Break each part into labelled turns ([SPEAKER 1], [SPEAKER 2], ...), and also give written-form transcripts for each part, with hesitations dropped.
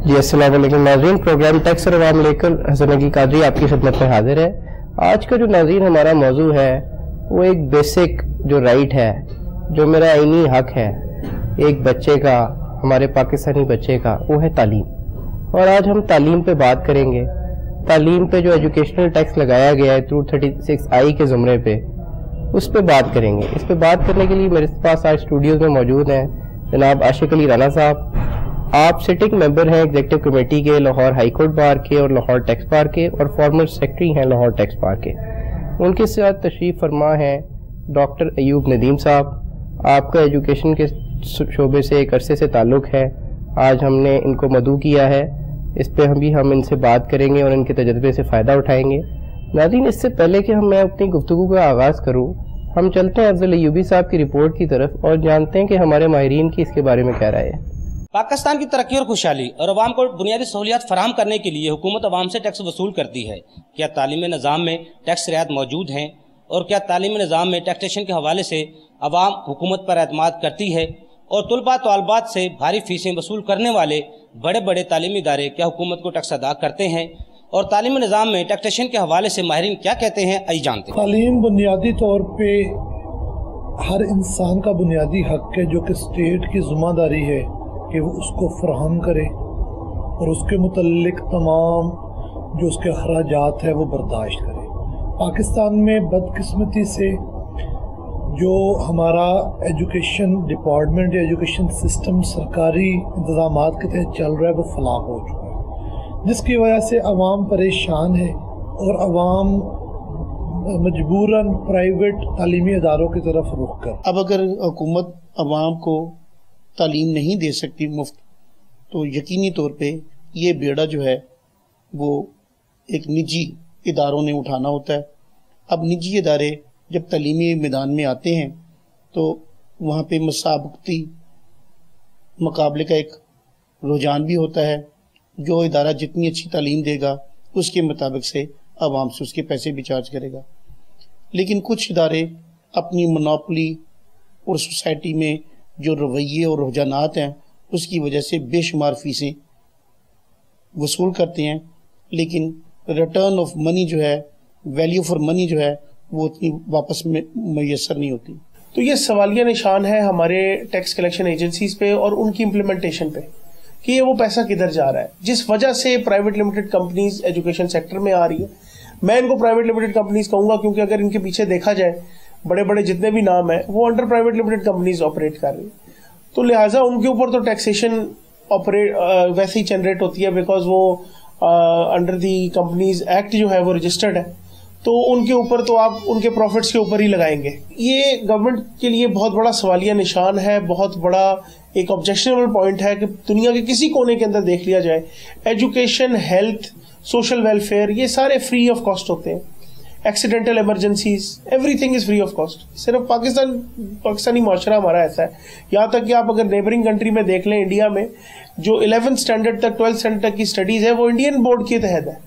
[SPEAKER 1] جی السلام علیکم ناظرین، پروگرام ٹیکس اور عوام لے کر حسن علی قادری آپ کی خدمت میں حاضر ہے۔ آج کا جو ناظرین ہمارا موضوع ہے وہ ایک بیسک جو رائٹ ہے، جو میرا آئینی حق ہے ایک بچے کا، ہمارے پاکستانی بچے کا، وہ ہے تعلیم۔ اور آج ہم تعلیم پہ بات کریں گے۔ تعلیم پہ جو ایجوکیشنل ٹیکس لگایا گیا ہے 236I کے زمرے پہ، اس پہ بات کریں گے۔ اس پہ بات کرنے کے لیے میرے پاس آج اسٹوڈیوز میں موجود ہیں جناب عاشق علی رانا صاحب۔ آپ سٹنگ ممبر ہیں ایگزیکٹو کمیٹی کے لاہور ہائی کورٹ بار کے اور لاہور ٹیکس بار کے، اور فارمر سیکرٹری ہیں لاہور ٹیکس بار کے۔ ان کے ساتھ تشریف فرما ہیں ڈاکٹر ایوب ندیم صاحب۔ آپ کا ایجوکیشن کے شعبے سے ایک عرصے سے تعلق ہے۔ آج ہم نے ان کو مدعو کیا ہے، اس پہ ہم ان سے بات کریں گے اور ان کے تجربے سے فائدہ اٹھائیں گے۔ ناظرین، اس سے پہلے کہ میں اپنی گفتگو کا آغاز کروں، ہم چلتے ہیں افضل ایوبی صاحب کی رپورٹ کی طرف اور جانتے ہیں کہ ہمارے ماہرین کی اس کے بارے میں کیا رائے ہے۔
[SPEAKER 2] پاکستان کی ترقی اور خوشحالی اور عوام کو بنیادی سہولیات فراہم کرنے کے لیے حکومت عوام سے ٹیکس وصول کرتی ہے۔ کیا تعلیمی نظام میں ٹیکس رعایت موجود ہیں؟ اور کیا تعلیمی نظام میں ٹیکسیشن کے حوالے سے عوام حکومت پر اعتماد کرتی ہے؟ اور طلباء طالبات سے بھاری فیسیں وصول کرنے والے بڑے بڑے تعلیمی ادارے کیا حکومت کو ٹیکس ادا کرتے ہیں؟ اور تعلیمی نظام میں ٹیکسیشن کے حوالے سے ماہرین کیا کہتے ہیں، آئیے جانتے ہیں۔
[SPEAKER 3] تعلیم بنیادی طور پہ ہر انسان کا بنیادی حق ہے، جو کہ اسٹیٹ کی ذمہ داری ہے کہ وہ اس کو فراہم کرے اور اس کے متعلق تمام جو اس کے اخراجات ہیں وہ برداشت کرے۔ پاکستان میں بدقسمتی سے جو ہمارا ایجوکیشن ڈپارٹمنٹ یا ایجوکیشن سسٹم سرکاری انتظامات کے تحت چل رہا ہے، وہ فلاح ہو چکا ہے، جس کی وجہ سے عوام پریشان ہے اور عوام مجبوراً پرائیویٹ تعلیمی اداروں کی طرف رخ کر۔
[SPEAKER 4] اب اگر حکومت عوام کو تعلیم نہیں دے سکتی مفت، تو یقینی طور پہ یہ بیڑا جو ہے وہ ایک نجی اداروں نے اٹھانا ہوتا ہے۔ اب نجی ادارے جب تعلیمی میدان میں آتے ہیں تو وہاں پہ مسابقتی مقابلے کا ایک رجحان بھی ہوتا ہے۔ جو ادارہ جتنی اچھی تعلیم دے گا اس کے مطابق سے عوام سے اس کے پیسے بھی چارج کرے گا۔ لیکن کچھ ادارے اپنی منوپلی اور سوسائٹی میں جو رویے اور رجحانات ہیں اس کی وجہ سے بے شمار فیسیں وصول کرتے ہیں، لیکن ریٹرن آف منی جو ہے، ویلیو فار منی جو ہے، وہ اتنی واپس میں میسر نہیں ہوتی۔
[SPEAKER 5] تو یہ سوالیہ نشان ہے ہمارے ٹیکس کلیکشن ایجنسیز پہ اور ان کی امپلیمنٹیشن پہ کہ یہ وہ پیسہ کدھر جا رہا ہے، جس وجہ سے private limited companies education sector میں آ رہی ہے۔ میں ان کو پرائیویٹ لمیٹڈ کمپنیز کہوں گا کیونکہ اگر ان کے پیچھے دیکھا جائے بڑے بڑے جتنے بھی نام ہیں وہ under private limited companies operate کر رہی ہیں، تو لہٰذا ان کے اوپر تو ٹیکسیشن ویسے ہی جنریٹ ہوتی ہے، بیکاز وہ انڈر دی کمپنیز ایکٹ جو ہے وہ رجسٹرڈ ہے، تو ان کے اوپر تو آپ ان کے پروفٹس کے اوپر ہی لگائیں گے۔ یہ گورنمنٹ کے لیے بہت بڑا سوالیہ نشان ہے، بہت بڑا ایک آبجیکشنیبل پوائنٹ ہے کہ دنیا کے کسی کونے کے اندر دیکھ لیا جائے، ایجوکیشن، ہیلتھ، سوشل ویلفیئر، یہ سارے فری آف کاسٹ ہوتے ہیں۔ Accidental emergencies, everything is free of cost. صرف پاکستانی معاشرہ ہمارا ایسا ہے، یہاں تک کہ آپ اگر نیبرنگ کنٹری میں دیکھ لیں، انڈیا میں جو 11th اسٹینڈرڈ تک 12th اسٹینڈرڈ تک کی اسٹڈیز ہے وہ انڈین بورڈ کے تحت ہے۔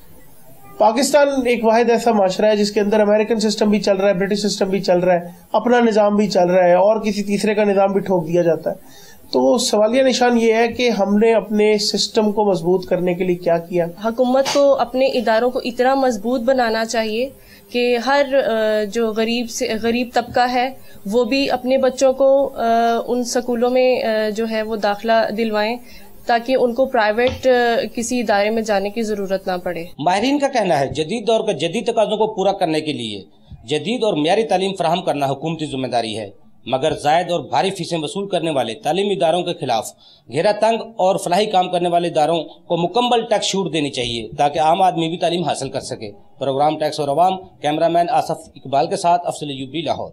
[SPEAKER 5] پاکستان ایک واحد ایسا معاشرہ ہے جس کے اندر امریکن سسٹم بھی چل رہا ہے، برٹش سسٹم بھی چل رہا ہے، اپنا نظام بھی چل رہا ہے اور کسی تیسرے کا نظام بھی ٹھوک دیا جاتا ہے۔ تو سوالیہ نشان یہ ہے کہ ہم نے اپنے سسٹم کو مضبوط کرنے کے لیے کیا کیا۔
[SPEAKER 6] حکومت کو اپنے اداروں کو اتنا مضبوط بنانا چاہیے کہ ہر جو غریب طبقہ ہے وہ بھی اپنے بچوں کو ان سکولوں میں جو ہے وہ داخلہ دلوائیں تاکہ ان کو پرائیویٹ کسی ادارے میں جانے کی ضرورت نہ پڑے۔
[SPEAKER 2] ماہرین کا کہنا ہے جدید دور کے جدید تقاضوں کو پورا کرنے کے لیے جدید اور معیاری تعلیم فراہم کرنا حکومتی ذمہ داری ہے، مگر زائد اور بھاری فیسیں وصول کرنے والے تعلیمی اداروں کے خلاف گھیرا تنگ اور فلاحی کام کرنے والے اداروں کو مکمل ٹیکس چھوٹ دینی چاہیے تاکہ عام آدمی بھی تعلیم حاصل کر سکے۔ پروگرام ٹیکس اور عوام، کیمرہ مین آصف اقبال کے ساتھ افضل ایوبی، لاہور۔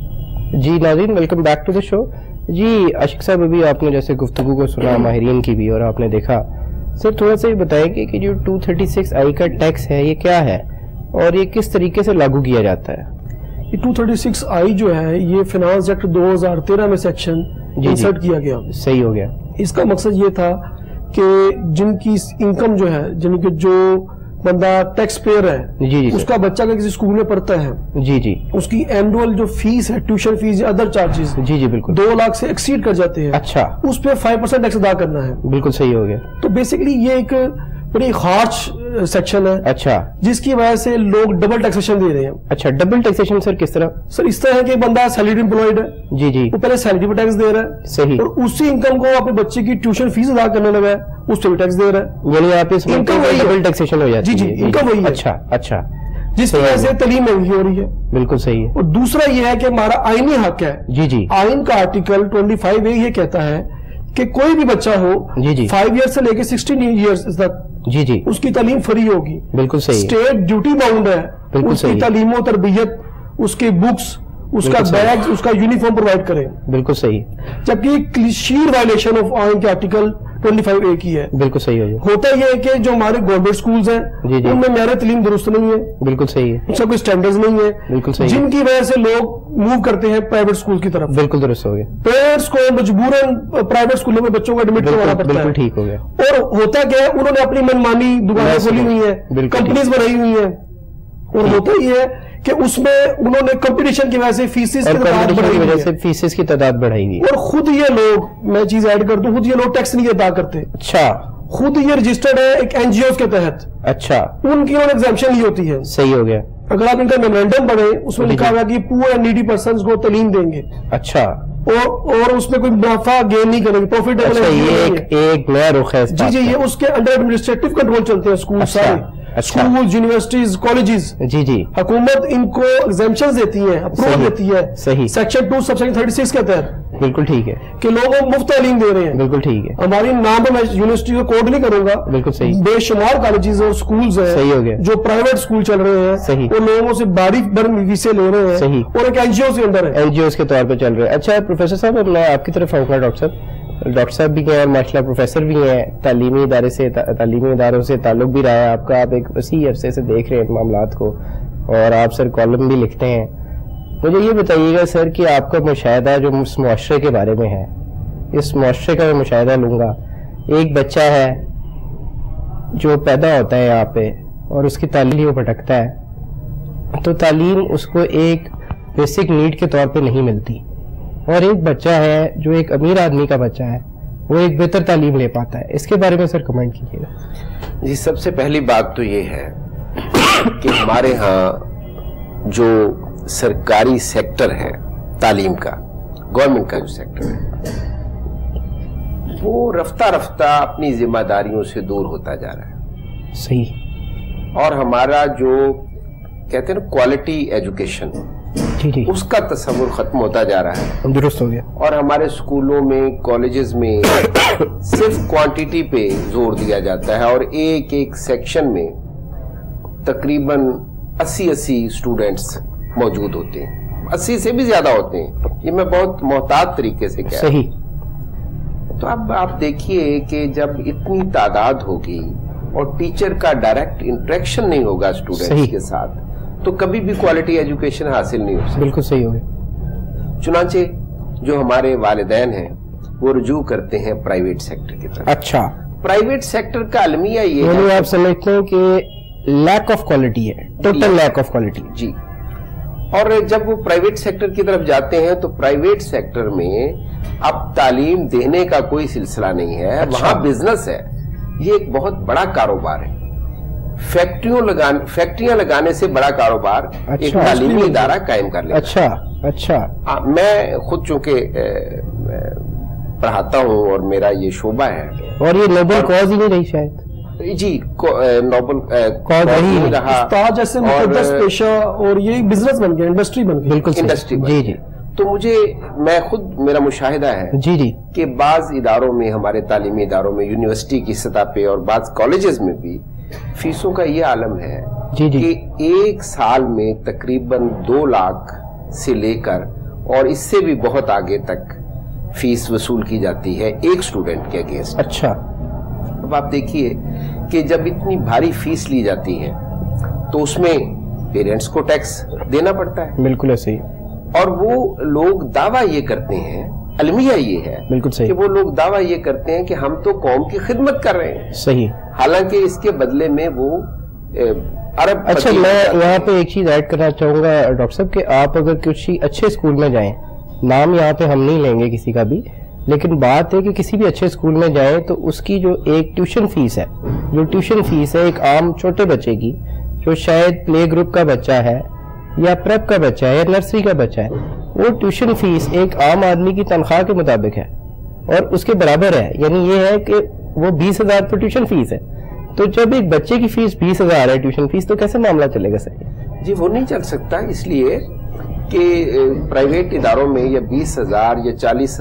[SPEAKER 1] جی ناظرین، welcome back to the show. جی عاشق صاحب، ابھی آپ نے جیسے گفتگو کو سنا ماہرین کی بھی اور آپ نے دیکھا، سر تھوڑا سا یہ بتائیں کہ جو 236I کا ٹیکس ہے یہ کیا ہے اور یہ کس طریقے سے لاگو کیا جاتا ہے؟
[SPEAKER 7] یہ 236I جو ہے یہ فنانس ایکٹ 2013 میں سیکشن انسرٹ کیا گیا۔
[SPEAKER 1] صحیح ہو گیا۔
[SPEAKER 7] اس کا مقصد یہ تھا کہ جن کی انکم جو ہے، یعنی کہ جو بندہ ٹیکس پیئر ہے,
[SPEAKER 1] جی
[SPEAKER 7] اس کا بچہ اگر کسی اسکول میں پڑھتا ہے,
[SPEAKER 1] جی
[SPEAKER 7] اس کی اینوئل جو فیس ہے, ٹیوشن فیس یا ادر چارجز,
[SPEAKER 1] جی بالکل
[SPEAKER 7] 2 لاکھ سے ایکسیڈ کر جاتے ہیں,
[SPEAKER 1] اچھا,
[SPEAKER 7] اس پہ 5% ٹیکس ادا کرنا ہے.
[SPEAKER 1] بالکل صحیح ہو گیا.
[SPEAKER 7] تو بیسیکلی یہ ایک بڑی ہارش سیکشن ہے,
[SPEAKER 1] اچھا,
[SPEAKER 7] جس کی وجہ سے لوگ ڈبل ٹیکسیشن دے رہے ہیں.
[SPEAKER 1] اچھا, ڈبل ٹیکسیشن سر کس طرح؟
[SPEAKER 7] سر اس طرح ہے کہ بندہ سیلری امپلائڈ ہے,
[SPEAKER 1] جی
[SPEAKER 7] وہ پہلے سیلری پہ ٹیکس دے رہا ہے,
[SPEAKER 1] صحیح,
[SPEAKER 7] اور اسی انکم کو اپنے بچے کی ٹیوشن فیس ادا کرنے لگا ہے, اس پہ بھی ٹیکس دے رہا ہے.
[SPEAKER 1] یعنی آپ اس ڈبل ٹیکسیشن ہو جاتی ہے.
[SPEAKER 7] جی انکم وہی ہے.
[SPEAKER 1] اچھا,
[SPEAKER 7] جس کی وجہ سے تعلیم مہنگی ہو رہی ہے.
[SPEAKER 1] بالکل صحیح ہے.
[SPEAKER 7] اور دوسرا یہ ہے کہ ہمارا آئینی حق ہے.
[SPEAKER 1] جی
[SPEAKER 7] آئین کا آرٹیکل 25A یہ کہتا ہے کہ کوئی بھی بچہ ہو 5 ایئر سے لے کے 16 ایئرز تک
[SPEAKER 1] جی
[SPEAKER 7] اس کی تعلیم فری ہوگی.
[SPEAKER 1] بالکل صحیح.
[SPEAKER 7] اسٹیٹ ڈیوٹی باؤنڈ ہے اس کی تعلیم و تربیت, اس کی بکس, اس کا بیگ, اس کا یونیفارم پرووائڈ کرے.
[SPEAKER 1] بالکل صحیح.
[SPEAKER 7] جبکہ شیر وائلیشن آف آئین کے آرٹیکل 25A کی ہے.
[SPEAKER 1] بالکل صحیح ہو گیا.
[SPEAKER 7] ہوتا یہ ہے کہ جو ہمارے گورنمنٹ سکولز ہیں ان میں معیار تعلیم درست نہیں ہے.
[SPEAKER 1] بالکل صحیح ہے.
[SPEAKER 7] اس کا کوئی سٹینڈرڈز نہیں ہے.
[SPEAKER 1] بالکل صحیح.
[SPEAKER 7] جن کی وجہ سے لوگ موو کرتے ہیں پرائیویٹ سکول کی طرف.
[SPEAKER 1] بالکل درست ہو گیا.
[SPEAKER 7] پیرنٹس کو مجبوراً پرائیوٹ اسکولوں میں بچوں کو ایڈمٹ کروانا پڑتا ہے.
[SPEAKER 1] بالکل ٹھیک ہو گیا.
[SPEAKER 7] اور ہوتا کیا ہے, انہوں نے اپنی منمانی دکانیں کھولی ہوئی ہیں, کمپنیز بنائی ہوئی ہیں, اور ہوتا یہ ہے کہ اس میں انہوں نے کمپٹیشن کی وجہ سے فیسز
[SPEAKER 1] کی تعداد بڑھائی ہوئی ہے.
[SPEAKER 7] اور خود یہ لوگ, میں چیز ایڈ کر دوں, خود یہ لوگ ٹیکس نہیں ادا کرتے.
[SPEAKER 1] اچھا,
[SPEAKER 7] خود یہ رجسٹرڈ ہے ایک NGOs کے تحت.
[SPEAKER 1] اچھا,
[SPEAKER 7] ان کی ایگزامشن نہیں ہوتی ہے.
[SPEAKER 1] صحیح ہو گیا.
[SPEAKER 7] اگر آپ ان کا میمورینڈم پڑھیں, اس میں لکھا ہوا کہ پور اینڈ نیڈی پرسنز کو تعلیم دیں گے.
[SPEAKER 1] اچھا,
[SPEAKER 7] اور اس میں کوئی منافع گین نہیں کریں گے, پروفٹ.
[SPEAKER 1] ایک نیا رخ ہے.
[SPEAKER 7] جی یہ اس کے انڈر ایڈمنسٹریٹو کنٹرول چلتے ہیں اسکول سارے, اسکول, یونیورسٹیز, کالجز.
[SPEAKER 1] جی
[SPEAKER 7] حکومت ان کو ایگزامشن دیتی ہے, اپروو دیتی ہے.
[SPEAKER 1] صحیح.
[SPEAKER 7] سیکشن 2 سب سیکشن 36 کے تحت.
[SPEAKER 1] بالکل ٹھیک ہے. کہ
[SPEAKER 7] لوگوں کو مفت تعلیم دے رہے ہیں.
[SPEAKER 1] بالکل ٹھیک ہے.
[SPEAKER 7] ہماری نام میں یونیورسٹی کو کوٹ نہیں کروں گا.
[SPEAKER 1] بالکل صحیح.
[SPEAKER 7] بے شمار کالجز اور اسکولز ہیں.
[SPEAKER 1] صحیح ہو گیا. جو
[SPEAKER 7] پرائیویٹ اسکول چل رہے ہیں.
[SPEAKER 1] صحیح.
[SPEAKER 7] وہ لوگوں سے باری فیسیں لے رہے ہیں.
[SPEAKER 1] صحیح.
[SPEAKER 7] اور ایک NGOs کے اندر ہے,
[SPEAKER 1] NGOs کے طور پہ چل رہے ہیں. اچھا پروفیسر صاحب, میں آپ کی طرف آؤں گا. ڈاکٹر صاحب بھی ہیں, ماشاء اللہ پروفیسر بھی ہیں, تعلیمی اداروں سے تعلق بھی رہا ہے آپ کا. آپ ایک وسیع عرصے سے دیکھ رہے ہیں معاملات کو, اور آپ سر کالم بھی لکھتے ہیں. مجھے یہ بتائیے گا سر کہ آپ کا مشاہدہ جو اس معاشرے کے بارے میں ہے, اس معاشرے کا میں مشاہدہ لوں گا. ایک بچہ ہے جو پیدا ہوتا ہے یہاں پہ, اور اس کی تعلیم بھٹکتا ہے, تو تعلیم اس کو ایک بیسک نیڈ کے طور پہ نہیں ملتی. اور ایک بچہ ہے جو ایک امیر آدمی کا بچہ ہے, وہ ایک بہتر تعلیم لے پاتا ہے. اس کے بارے میں سر کمنٹ کیجیے گا.
[SPEAKER 8] جی, سب سے پہلی بات تو یہ ہے کہ ہمارے ہاں جو سرکاری سیکٹر ہے تعلیم کا, گورنمنٹ کا جو سیکٹر ہے, وہ رفتہ رفتہ اپنی ذمہ داریوں سے دور ہوتا جا رہا ہے.
[SPEAKER 1] صحیح.
[SPEAKER 8] اور ہمارا جو کہتے ہیں نا کوالٹی ایجوکیشن, اس کا تصور ختم ہوتا جا رہا ہے.
[SPEAKER 1] درست ہو گیا. اور
[SPEAKER 8] ہمارے اسکولوں میں, کالجز میں صرف کوانٹیٹی پہ زور دیا جاتا ہے, اور ایک سیکشن میں تقریباً 80 اسٹوڈنٹس موجود ہوتے ہیں, 80 سے بھی زیادہ ہوتے ہیں. یہ میں بہت محتاط طریقے سے کہہ رہا ہوں. تو اب آپ دیکھیے کہ جب اتنی تعداد ہوگی اور ٹیچر کا ڈائریکٹ انٹریکشن نہیں ہوگا اسٹوڈنٹس کے ساتھ, تو کبھی بھی کوالٹی ایجوکیشن حاصل نہیں ہو سکتی.
[SPEAKER 1] بالکل صحیح ہو گیا.
[SPEAKER 8] چنانچہ جو ہمارے والدین ہیں وہ رجوع کرتے ہیں پرائیویٹ سیکٹر کی طرف.
[SPEAKER 1] اچھا,
[SPEAKER 8] پرائیویٹ سیکٹر کا المیہ یہ ہے,
[SPEAKER 1] آپ سمجھتے ہیں کہ لیک آف کوالٹی ہے, ٹوٹل لیک آف کوالٹی.
[SPEAKER 8] جی, اور جب وہ پرائیویٹ سیکٹر کی طرف جاتے ہیں تو پرائیویٹ سیکٹر میں اب تعلیم دینے کا کوئی سلسلہ نہیں ہے. وہاں بزنس ہے, یہ ایک بہت بڑا کاروبار ہے. فیکٹریاں لگانے سے بڑا کاروبار ایک تعلیمی ادارہ قائم کر لیتا. اچھا, میں خود چونکہ پڑھاتا ہوں اور میرا یہ شعبہ ہے,
[SPEAKER 1] اور یہ نوبل کاز ہی نہیں رہی شاید.
[SPEAKER 8] جی, نوبل کاز نہیں رہا,
[SPEAKER 7] جیسے مقدس پیشہ, اور یہ بزنس بن گیا, انڈسٹری بن گئی.
[SPEAKER 1] بالکل
[SPEAKER 8] انڈسٹری. جی, تو میں خود میرا مشاہدہ ہے کہ بعض اداروں میں, ہمارے تعلیمی اداروں میں, یونیورسٹی کی سطح پہ اور بعض کالجز میں بھی فیسوں کا یہ عالم ہے کہ ایک سال میں تقریباً 2 لاکھ سے لے کر اور اس سے بھی بہت آگے تک فیس وصول کی جاتی ہے ایک اسٹوڈنٹ کے اگینسٹ.
[SPEAKER 1] اچھا,
[SPEAKER 8] اب آپ دیکھیے کہ جب اتنی بھاری فیس لی جاتی ہے تو اس میں پیرنٹس کو ٹیکس دینا پڑتا ہے.
[SPEAKER 1] بالکل ایسے ہی.
[SPEAKER 8] اور وہ لوگ دعویٰ یہ کرتے ہیں, المیہ یہ ہے
[SPEAKER 1] بالکل صحیح,
[SPEAKER 8] کہ وہ لوگ دعویٰ یہ کرتے ہیں کہ ہم تو قوم کی خدمت کر رہے ہیں.
[SPEAKER 1] صحیح.
[SPEAKER 8] حالانکہ اس کے بدلے میں وہ अरब।
[SPEAKER 1] अच्छा, मैं यहाँ पे एक चीज ऐड करना चाहूंगा डॉक्टर साहब कि आप अगर किसी अच्छे स्कूल में जाएं, नाम यहाँ पे हम नहीं लेंगे किसी का भी, लेकिन बात है कि किसी भी अच्छे स्कूल में जाएं तो उसकी जो एक ट्यूशन फीस है, जो ट्यूशन फीस है एक आम छोटे बच्चे की, जो शायद प्ले ग्रुप का बच्चा है या प्रेप का बच्चा है या नर्सरी का बच्चा है, वो ट्यूशन फीस एक आम आदमी की तनख्वाह के मुताबिक है और उसके बराबर है। यानी ये है कि वो 20,000 पर ट्यूशन फीस है, तो जब एक बच्चे की फीस 20,000 है ट्यूशन फीस, तो कैसे मामला चलेगा सर?
[SPEAKER 8] जी वो नहीं चल सकता, इसलिए कि प्राइवेट इदारों में ये 20,000 या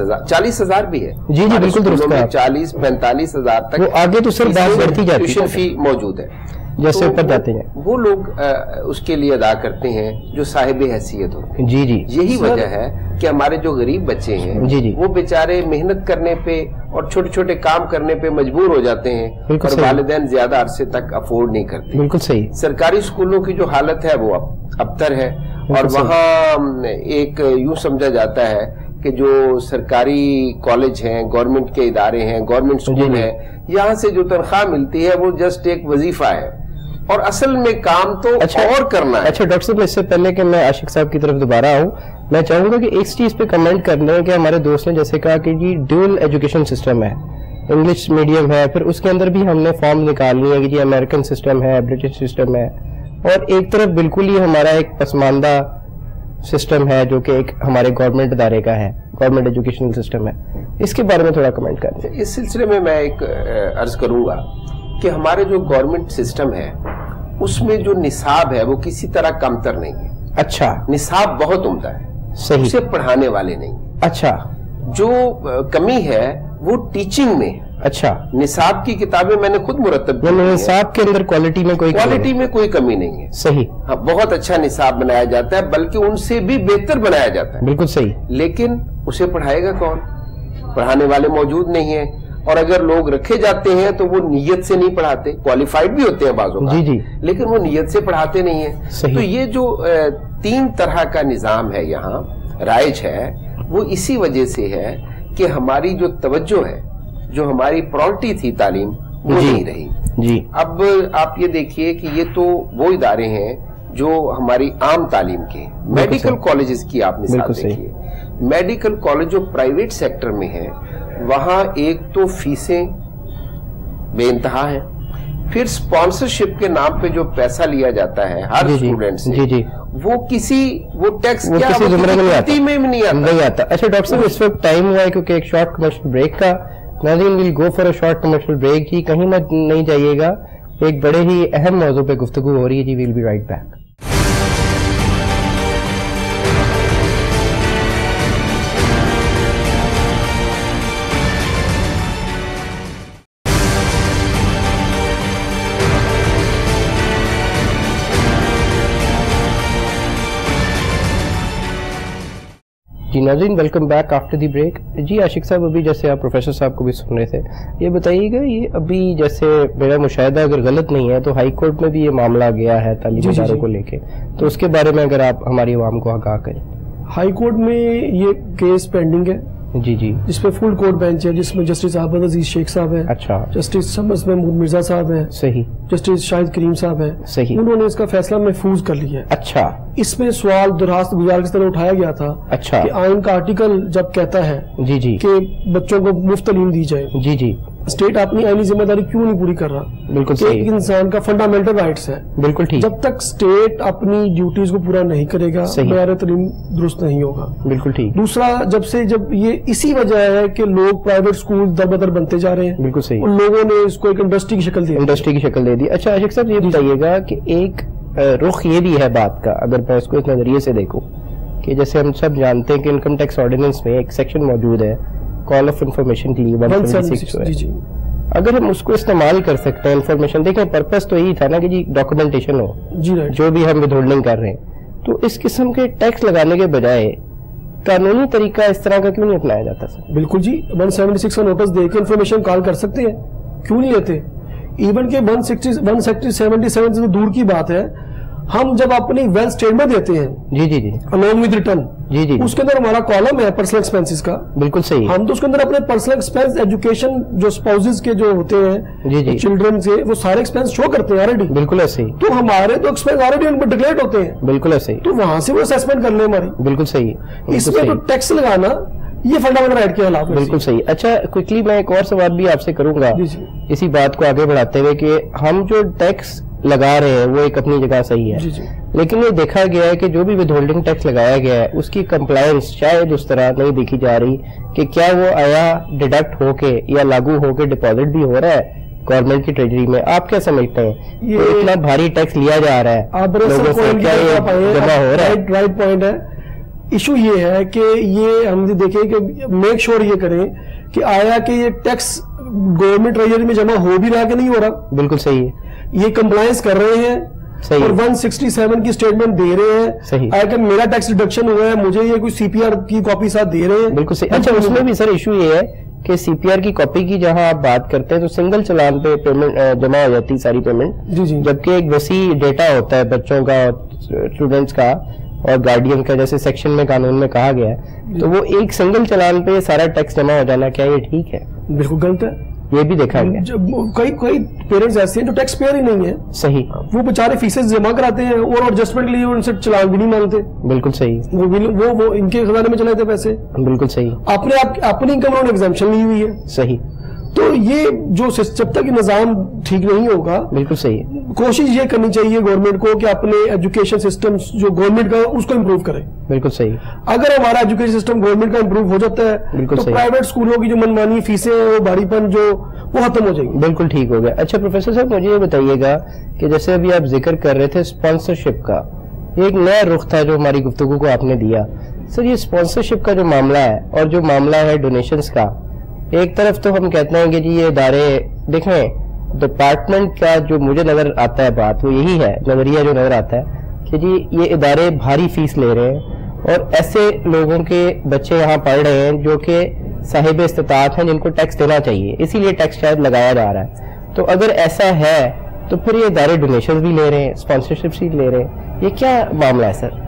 [SPEAKER 8] 40,000 भी है।
[SPEAKER 1] जी जी बिल्कुल दुरुस्त है,
[SPEAKER 8] 40-45,000 तक
[SPEAKER 1] वो आगे तो सर बात बढ़ती जाती है,
[SPEAKER 8] ट्यूशन फी मौजूद है
[SPEAKER 1] जैसे ऊपर जाते हैं।
[SPEAKER 8] वो लोग उसके लिए अदा करते हैं जो साहिब हैसियत होते हैं।
[SPEAKER 1] जी जी,
[SPEAKER 8] यही वजह है कि हमारे जो गरीब बच्चे हैं
[SPEAKER 1] जी जी,
[SPEAKER 8] वो बेचारे मेहनत करने पे और छोटे छोटे काम करने पे मजबूर हो जाते हैं और वालिदैन ज्यादा अरसे तक अफोर्ड नहीं करते।
[SPEAKER 1] बिल्कुल सही।
[SPEAKER 8] सरकारी स्कूलों की जो हालत है वो अबतर है और वहाँ एक यूं समझा जाता है कि जो सरकारी कॉलेज हैं, गवर्नमेंट के इदारे हैं, गवर्नमेंट स्कूल हैं, यहाँ से जो तनख्वाह मिलती है वो जस्ट एक वजीफा है और असल में काम तो और करना है।
[SPEAKER 1] अच्छा डॉक्टर साहब, इससे पहले कि मैं आशिक साहब की तरफ दोबारा आऊँ, मैं चाहूंगा कि इस चीज पे कमेंट कर लें कि हमारे दोस्त ने जैसे कहा कि जी ड्यूअल एजुकेशन सिस्टम है, इंग्लिश मीडियम है, फिर उसके अंदर भी हमने फॉर्म निकालनी है कि जी अमेरिकन सिस्टम है, ब्रिटिश सिस्टम है, और एक तरफ बिल्कुल ही हमारा एक पसमानदा सिस्टम है जो कि एक हमारे गवर्नमेंट इदारे का है, गवर्नमेंट एजुकेशनल सिस्टम है। इसके बारे में थोड़ा कमेंट करें।
[SPEAKER 8] इस सिलसिले में मैं एक अर्ज करूंगा कि हमारे जो गवर्नमेंट सिस्टम है उसमें जो निसाब है वो किसी तरह कमतर नहीं है।
[SPEAKER 1] अच्छा,
[SPEAKER 8] निसाब बहुत उम्दा है,
[SPEAKER 1] सही,
[SPEAKER 8] उसे पढ़ाने वाले नहीं।
[SPEAKER 1] अच्छा,
[SPEAKER 8] जो कमी है वो टीचिंग में।
[SPEAKER 1] अच्छा,
[SPEAKER 8] निसाब की किताबें मैंने खुद मुरतब की,
[SPEAKER 1] निसाब के अंदर क्वालिटी में कोई
[SPEAKER 8] कमी नहीं है।
[SPEAKER 1] सही,
[SPEAKER 8] हाँ, बहुत अच्छा निसाब बनाया जाता है, बल्कि उनसे भी बेहतर बनाया जाता है।
[SPEAKER 1] बिल्कुल सही।
[SPEAKER 8] लेकिन उसे पढ़ाएगा कौन? पढ़ाने वाले मौजूद नहीं है, और अगर लोग रखे जाते हैं तो वो नीयत से नहीं पढ़ाते, क्वालिफाइड भी होते हैं बाजों का,
[SPEAKER 1] जी जी,
[SPEAKER 8] लेकिन वो नीयत से पढ़ाते नहीं है। तो ये जो 3 तरह का निजाम है यहाँ राइज है, वो इसी वजह से है कि हमारी जो तवज्जो है, जो हमारी प्रायोरिटी थी तालीम, वो नहीं रही
[SPEAKER 1] जी।
[SPEAKER 8] अब आप ये देखिए कि ये तो वो इदारे हैं जो हमारी आम तालीम के, मेडिकल कॉलेजेस की आप मिसाल देखिए, मेडिकल कॉलेज जो प्राइवेट सेक्टर में है वहां एक तो फीसें बेइंतहा है, फिर स्पॉन्सरशिप के नाम पे जो पैसा लिया जाता है हर स्टूडेंट से,
[SPEAKER 1] जी जी,
[SPEAKER 8] वो टैक्स
[SPEAKER 1] क्या
[SPEAKER 8] किसी ज़ुमरे में
[SPEAKER 1] नहीं आता। अच्छा डॉक्टर साहब, इस वक्त टाइम हुआ है क्योंकि एक शॉर्ट कमर्शियल ब्रेक का, नाज़रीन will go for a short commercial break. जी कहीं मत नहीं जाइएगा, एक बड़े ही अहम मौजू पे गुफ्तगू हो रही है जी। Will be right back. जी नाज़रीन, welcome back after the break. जी आशिक साहब, अभी जैसे आप प्रोफेसर साहब को भी सुन रहे थे, ये बताइएगा, ये अभी जैसे मेरा मुशाहिदा अगर गलत नहीं है तो हाई कोर्ट में भी ये मामला गया है तालीमी इदारों को लेके, तो उसके बारे में अगर आप हमारी आवाम को आगाह करें।
[SPEAKER 7] हाई कोर्ट में ये केस पेंडिंग है
[SPEAKER 1] जी जी,
[SPEAKER 7] जिसपे फुल कोर्ट बेंच है, जिसमें जस्टिस अहमद अजीज शेख साहब है,
[SPEAKER 1] अच्छा,
[SPEAKER 7] जस्टिस शमस महमूद मिर्जा साहब है,
[SPEAKER 1] सही,
[SPEAKER 7] जस्टिस शाहिद करीम साहब है,
[SPEAKER 1] सही,
[SPEAKER 7] उन्होंने इसका फैसला महफूज कर लिया है।
[SPEAKER 1] अच्छा,
[SPEAKER 7] इसमें सवाल दरखास्त गुजार की तरह उठाया गया था,
[SPEAKER 1] अच्छा,
[SPEAKER 7] कि आइन का आर्टिकल जब कहता है
[SPEAKER 1] जी जी
[SPEAKER 7] कि बच्चों को मुफ्त तालीम दी जाए, जी जी, स्टेट अपनी आईनी जिम्मेदारी क्यों नहीं पूरी कर रहा?
[SPEAKER 1] बिल्कुल सही,
[SPEAKER 7] एक इंसान का फंडामेंटल राइट्स है,
[SPEAKER 1] बिल्कुल ठीक।
[SPEAKER 7] जब तक स्टेट अपनी ड्यूटीज को पूरा नहीं करेगा, मयार तालीम दुरुस्त नहीं होगा।
[SPEAKER 1] बिल्कुल ठीक।
[SPEAKER 7] दूसरा, जब ये इसी वजह है कि लोग प्राइवेट स्कूल दर बदर बनते जा रहे हैं,
[SPEAKER 1] बिल्कुल सही,
[SPEAKER 7] उन लोगों ने इसको एक इंडस्ट्री की शक्ल दे दी। अच्छा आशिक साहब, ये बताइएगा कि एक रुख ये भी है बात का, अगर मैं इसको इस नजरिए से देखूं कि जैसे हम सब जानते हैं कि इनकम टैक्स ऑर्डिनेंस में एक सेक्शन मौजूद है कॉल ऑफ इंफॉर्मेशन के लिए 176 है। अगर हम उसको इस्तेमाल कर सकते हैं इंफॉर्मेशन, देखें पर्पस तो यही था ना कि जी डॉक्यूमेंटेशन हो, जी जो भी हम विथहोल्डिंग कर रहे हैं, तो इस किस्म के टैक्स लगाने के बजाय कानूनी तरीका इस तरह का क्यों नहीं अपनाया जाता सर? बिल्कुल जी, 176 का नोटिस देकर इंफॉर्मेशन कॉल कर सकते हैं, क्यों नहीं लेते? इवन के 177 से तो दूर की बात है, हम जब अपनी वेल्थ स्टेटमेंट देते हैं,
[SPEAKER 1] जी जी जी,
[SPEAKER 7] अलॉन्ग विद रिटर्न, جی جی
[SPEAKER 9] اس کے اندر ہمارا کالم ہے پرسنل ایکسپینسز کا. بالکل صحیح. ہم تو اس کے اندر اپنے پرسنل ایکسپینس ایجوکیشن جو اسپاؤزز کے جو ہوتے ہیں جی جی چلڈرن کے وہ سارے ایکسپینس شو کرتے ہیں آلریڈی. بالکل ایسے ہی. تو ہمارے تو ایکسپینس آلریڈی ان پہ ڈکلیئر ہوتے ہیں. بالکل ایسے ہی. تو وہاں سے وہ اسیسمنٹ کر لیں ہماری. بالکل صحیح. اس میں تو ٹیکس لگانا یہ فنڈامنٹل رائٹ کے خلاف ہے. بالکل صحیح. اچھا کوئکلی میں ایک اور سوال بھی آپ سے کروں گا اسی بات کو آگے بڑھاتے ہوئے کہ ہم جو ٹیکس لگا رہے ہیں وہ ایک اپنی جگہ صحیح ہے لیکن یہ دیکھا گیا ہے کہ جو بھی ود ہولڈنگ ٹیکس لگایا گیا ہے اس کی کمپلائنس شاید اس طرح نہیں دیکھی جا رہی کہ کیا وہ آیا ڈیڈکٹ ہو کے یا لاگو ہو کے ڈپازٹ بھی ہو رہا ہے گورنمنٹ کی ٹریجری میں. آپ کیا سمجھتے ہیں یہ اتنا بھاری ٹیکس لیا جا رہا ہے لوگوں سے کیا یہ جمع ہو رہا ہے؟ رائٹ پوائنٹ ہے. ایشو یہ ہے کہ یہ ہم دیکھیں کہ میک شور یہ کریں کہ آیا کہ یہ ٹیکس گورنمنٹ ٹریجری میں جمع ہو بھی رہا کہ نہیں ہو رہا. بالکل صحیح ہے. یہ کمپلائنس کر رہے ہیں اور 167 کی سٹیٹمنٹ دے رہے ہیں. آیا کہ میرا ٹیکس ڈیڈکشن ہوا ہے مجھے یہ کوئی سی پی آر کی کاپی ساتھ دے رہے ہیں. بالکل صحیح. اچھا اس میں بھی سر ایشو یہ ہے کہ سی پی آر کی کاپی کی جہاں آپ بات کرتے ہیں تو سنگل چلان پہ پیمنٹ جمع ہو جاتی ساری پیمنٹ جبکہ ایک وسیع ڈیٹا ہوتا ہے بچوں کا اسٹوڈنٹس کا اور گارڈین کا جیسے سیکشن میں قانون میں کہا گیا ہے تو وہ ایک سنگل چلان پہ سارا ٹیکس جمع ہو جانا کیا یہ ٹھیک ہے؟ بالکل غلط ہے. یہ بھی دیکھا گیا کئی پیرنٹس ایسے ہیں جو ٹیکس پیئر ہی نہیں ہے. صحیح. وہ بیچارے فیسز جمع کراتے ہیں اور ایڈجسٹمنٹ کے لیے ان سے چلان بھی نہیں مانگتے. بالکل صحیح. وہ ان کے خزانے میں چلے تھے پیسے. بالکل صحیح. اپنی انکم انہوں نے ایگزامپشن لی ہوئی ہے. صحیح. تو یہ جو جب تک نظام ٹھیک نہیں ہوگا بالکل صحیح کوشش یہ کرنی چاہیے گورنمنٹ کو کہ اپنے ایجوکیشن سسٹم جو گورنمنٹ کا اس کو امپروو کرے. بالکل صحیح. اگر ہمارا ایجوکیشن سسٹم گورنمنٹ کا امپروو ہو جاتا ہے تو پرائیویٹ اسکولوں کی جو منمانی فیسیں وہ بھاری پن جو وہ ختم ہو جائیں گی. بالکل ٹھیک ہو گیا. اچھا پروفیسر صاحب مجھے یہ بتائیے گا کہ جیسے ابھی آپ ذکر کر رہے تھے اسپانسرشپ کا یہ ایک نیا رخ تھا جو ہماری گفتگو کو آپ نے دیا. سر یہ اسپانسرشپ کا جو معاملہ ہے اور جو معاملہ ہے ڈونیشنز کا ایک طرف تو ہم کہتے ہیں کہ جی یہ ادارے دیکھیں ڈپارٹمنٹ کا جو مجھے نظر آتا ہے بات وہ یہی ہے نظریہ جو نظر آتا ہے کہ جی یہ ادارے بھاری فیس لے رہے ہیں اور ایسے لوگوں کے بچے یہاں پڑھ رہے ہیں جو کہ صاحب استطاعت ہیں جن کو ٹیکس دینا چاہیے اسی لیے ٹیکس شاید لگایا جا رہا ہے. تو اگر ایسا ہے تو پھر یہ ادارے ڈونیشن بھی لے رہے ہیں اسپانسرشپ بھی لے رہے ہیں یہ کیا معاملہ ہے سر؟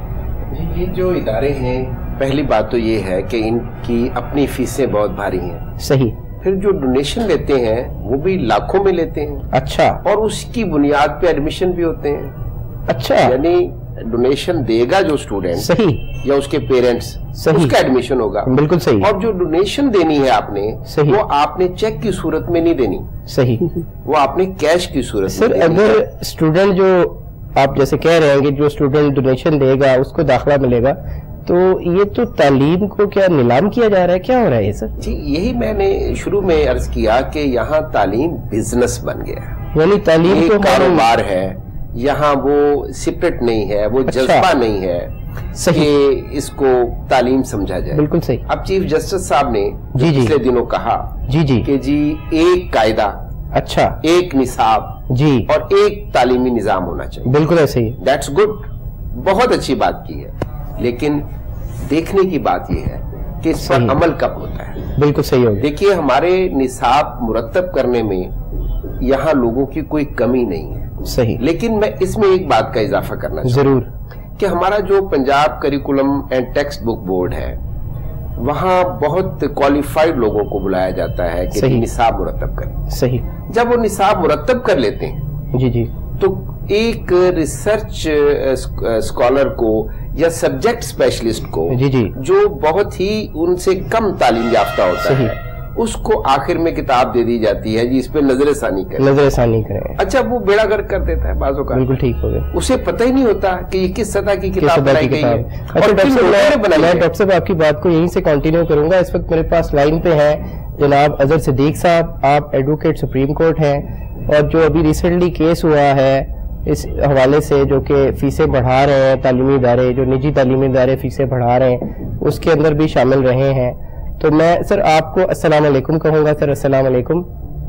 [SPEAKER 8] یہ جو ادارے ہیں پہلی بات تو یہ ہے کہ ان کی اپنی فیسیں بہت بھاری ہیں. صحیح. پھر جو ڈونیشن لیتے ہیں وہ بھی لاکھوں میں لیتے ہیں. اچھا. اور اس کی بنیاد پہ ایڈمیشن بھی ہوتے ہیں. اچھا. یعنی ڈونیشن دے گا جو اسٹوڈنٹ صحیح یا اس کے پیرنٹس اس کا ایڈمیشن ہوگا. بالکل صحیح. اور جو ڈونیشن دینی ہے آپ نے وہ آپ نے چیک کی صورت میں نہیں دینی. صحیح. وہ آپ نے کیش کی صورت میں. سر
[SPEAKER 7] اگر اسٹوڈنٹ جو آپ جیسے کہہ رہے ہیں کہ جو اسٹوڈنٹ ڈونیشن دے گا اس کو داخلہ ملے گا تو یہ تو تعلیم کو کیا نیلام کیا جا رہا ہے کیا ہو رہا ہے یہ سر؟
[SPEAKER 8] جی یہی میں نے شروع میں عرض کیا کہ یہاں تعلیم بزنس بن گیا ہے.
[SPEAKER 7] یعنی تعلیم تو
[SPEAKER 8] کاروبار ہے یہاں وہ سپریٹ نہیں ہے وہ جذبہ نہیں ہے کہ اس کو تعلیم سمجھا جائے. بالکل صحیح. اب چیف جسٹس صاحب نے پچھلے دنوں کہا کہ جی ایک قاعدہ اچھا ایک نصاب جی اور ایک تعلیمی نظام ہونا چاہیے. بالکل ایسے ہی. That's good. بہت اچھی بات کی ہے لیکن دیکھنے کی بات یہ ہے کہ اس پر عمل کب ہوتا ہے. بالکل صحیح ہوگا. دیکھیے ہمارے نصاب مرتب کرنے میں یہاں لوگوں کی کوئی کمی نہیں ہے. صحیح. لیکن میں اس میں ایک بات کا اضافہ کرنا چاہتا ہوں ضرور کہ ہمارا جو Punjab curriculum and text book board ہے وہاں بہت کوالیفائڈ لوگوں کو بلایا جاتا ہے کہ نصاب مرتب کریں. صحیح. جب وہ نصاب مرتب کر لیتے ہیں جی جی تو ایک ریسرچ اسکالر کو یا سبجیکٹ اسپیشلسٹ کو جو بہت ہی ان سے کم تعلیم یافتہ ہوتا ہے اس کو آخر میں کتاب دے دی جاتی ہے جی اس پہ نظر ثانی کریں. اچھا وہ بیڑا گرک کر دیتا ہے بعضوں کا. بالکل ٹھیک ہو گیا. اسے پتہ ہی نہیں ہوتا کہ یہ کس سطح کی کتاب بنائی گئی ہے.
[SPEAKER 7] میں ڈاکٹر صاحب آپ کی بات کو یہیں سے کنٹینیو کروں گا. اس وقت میرے پاس لائن پہ ہیں جناب اظہر صدیق صاحب. آپ ایڈوکیٹ سپریم کورٹ ہیں اور جو ابھی ریسنٹلی کیس ہوا ہے اس حوالے سے جو کہ فیسیں بڑھا رہے ہیں تعلیمی ادارے جو نجی تعلیمی ادارے فیسیں بڑھا رہے ہیں اس کے اندر بھی شامل رہے ہیں. تو میں سر آپ کو السلام علیکم کہوں گا. سر السلام علیکم.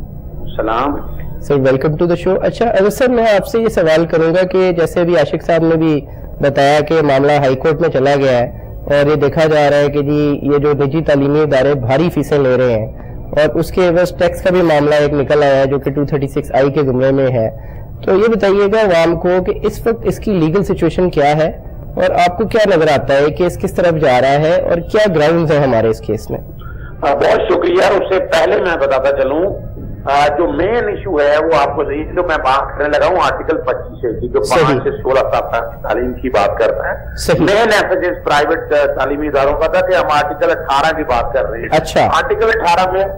[SPEAKER 10] سلام
[SPEAKER 7] سر ویلکم ٹو دا شو. اچھا اگر سر میں آپ سے یہ سوال کروں گا کہ جیسے ابھی عاشق صاحب نے بھی بتایا کہ معاملہ ہائی کورٹ میں چلا گیا ہے اور یہ دیکھا جا رہا ہے کہ جی یہ جو نجی تعلیمی ادارے بھاری فیسیں لے رہے ہیں اور اس کے عوض ٹیکس کا بھی معاملہ ایک نکل آیا ہے جو کہ 236I کے زمرے میں ہے. تو یہ بتائیے گا عوام کو کہ اس وقت اس کی لیگل سچویشن کیا ہے
[SPEAKER 1] اور آپ کو کیا نظر آتا ہے کہ اس کس طرف جا رہا ہے اور کیا گراؤنڈز ہیں ہمارے اس کیس میں؟
[SPEAKER 10] بہت شکریہ. اس سے پہلے میں بتاتا چلوں جو مین ایشو ہے وہ آپ کو جو میں بات کرنے لگا ہوں آرٹیکل 25 سے جو 5 سے 16 سال تک تعلیم کی بات کرتا ہے. مین ایمفیسس پرائیویٹ تعلیمی اداروں کا تھا کہ ہم آرٹیکل 18 کی بات کر رہے ہیں. اچھا. آرٹیکل 18 میں